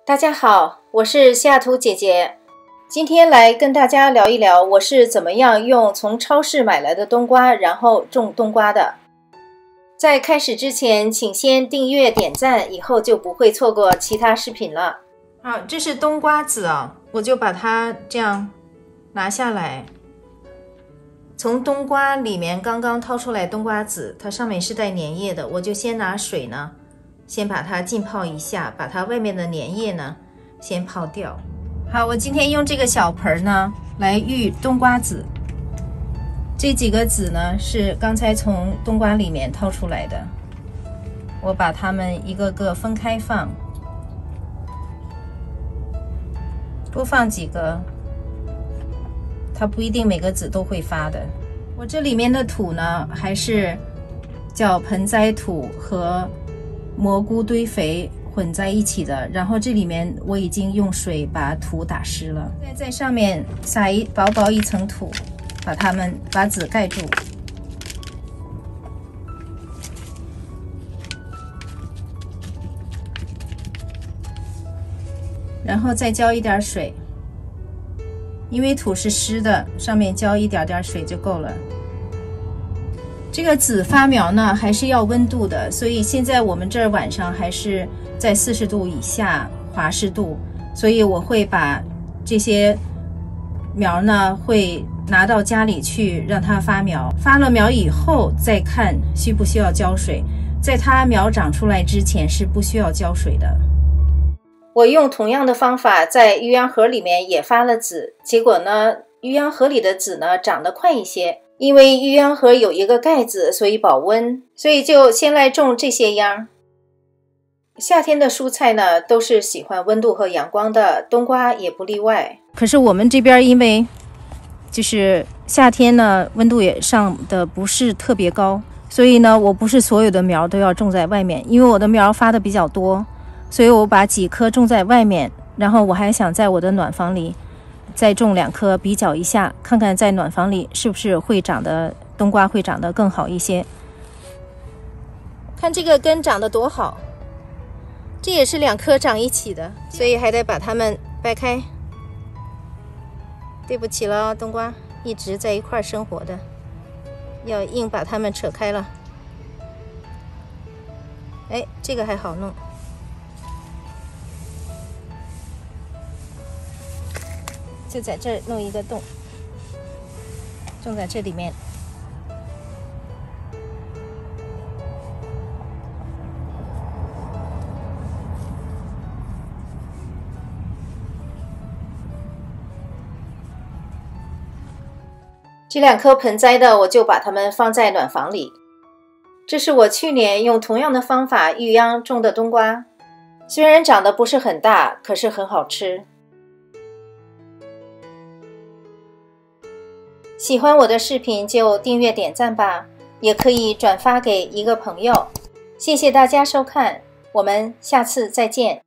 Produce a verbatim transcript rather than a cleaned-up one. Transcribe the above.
大家好，我是西雅图姐姐，今天来跟大家聊一聊我是怎么样用从超市买来的冬瓜，然后种冬瓜的。在开始之前，请先订阅、点赞，以后就不会错过其他视频了。好，这是冬瓜籽啊，我就把它这样拿下来，从冬瓜里面刚刚掏出来冬瓜籽，它上面是带粘液的，我就先拿水呢，先把它浸泡一下，把它外面的粘液呢先泡掉。好，我今天用这个小盆呢来育冬瓜籽，这几个籽呢是刚才从冬瓜里面掏出来的，我把它们一个个分开放，多放几个，它不一定每个籽都会发的。我这里面的土呢还是叫盆栽土和蘑菇堆肥混在一起的，然后这里面我已经用水把土打湿了，再在上面撒一薄薄一层土，把它们把籽盖住，然后再浇一点水，因为土是湿的，上面浇一点点水就够了。这个籽发苗呢还是要温度的，所以现在我们这儿晚上还是在四十度以下华氏度，所以我会把这些苗呢会拿到家里去让它发苗，发了苗以后再看需不需要浇水，在它苗长出来之前是不需要浇水的。我用同样的方法在鸳鸯盒里面也发了籽，结果呢鸳鸯盒里的籽呢长得快一些，因为鸳鸯盒有一个盖子，所以保温，所以就先来种这些秧。夏天的蔬菜呢都是喜欢温度和阳光的，冬瓜也不例外。可是我们这边因为就是夏天呢温度也上的不是特别高，所以呢我不是所有的苗都要种在外面，因为我的苗发的比较多，所以我把几棵种在外面，然后我还想在我的暖房里再种两棵，比较一下，看看在暖房里是不是会长得冬瓜会长得更好一些。看这个根长得多好，这也是两棵长一起的，所以还得把它们掰开。对不起了，冬瓜一直在一块生活的，要硬把它们扯开了。哎，这个还好弄。就在这儿弄一个洞，种在这里面。这两棵盆栽的，我就把它们放在暖房里。这是我去年用同样的方法育秧种的冬瓜，虽然长得不是很大，可是很好吃。喜欢我的视频就订阅点赞吧，也可以转发给一个朋友。谢谢大家收看，我们下次再见。